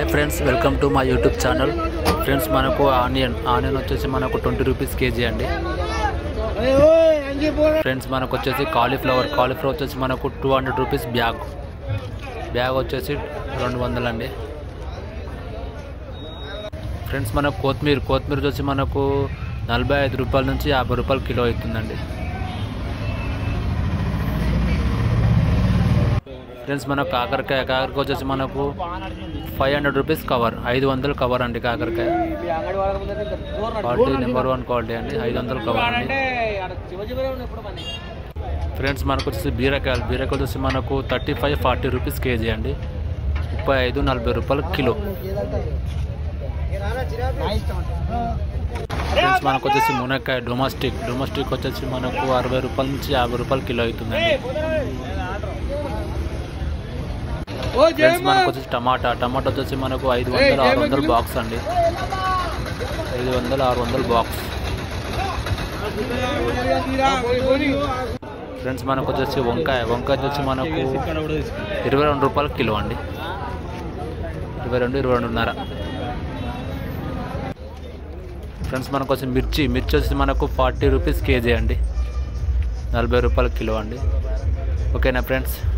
Friends, welcome to my YouTube channel. Friends, మనకు onion వచ్చేసి మనకు 20 రూపీస్ కేజీ అండి. ఫ్రెండ్స్, మనకు వచ్చేసి కాలీఫ్లవర్ వచ్చేసి మనకు 200 రూపీస్ బ్యాగ్ వచ్చేసి 200 అండి. ఫ్రెండ్స్, మనకు కొత్తిమీర వచ్చేసి మనకు 45 రూపాయల నుంచి 50 రూపాయలు కిలో అవుతుందండి. ఫ్రెండ్స్, మనకు కాకరకాయ వచ్చేసి మనకు 500 రూపీస్ కవర్, 500 కవర్ అండి. కాకరకాయ క్వాలిటీ నెంబర్ 1 క్వాలిటీ అండి, 500 కవర్ అండి. ఫ్రెండ్స్, మనకు వచ్చేసి బీరకాయలు వచ్చేసి మనకు 35-40 రూపీస్ కేజీ అండి, 35-40 రూపాయలు కిలో. ఫ్రెండ్స్, మనకు వచ్చేసి మునక్కాయ డొమెస్టిక్ వచ్చేసి మనకు 60 రూపాయల నుంచి 50 రూపాయలు కిలో అవుతుందండి. ఫ్రెండ్స్, మనకు వచ్చేసి టమాటా వచ్చేసి మనకు 500-600 బాక్స్ అండి, 500-600 బాక్స్. ఫ్రెండ్స్, మనకు వచ్చేసి వంకాయ వచ్చేసి మనకు 22 రూపాయలు కిలో అండి, 22-22.5. ఫ్రెండ్స్, మనకు వచ్చి మిర్చి వచ్చేసి మనకు 40 రూపీస్ కేజీ అండి, 40 రూపాయల కిలో అండి. ఓకేనా ఫ్రెండ్స్?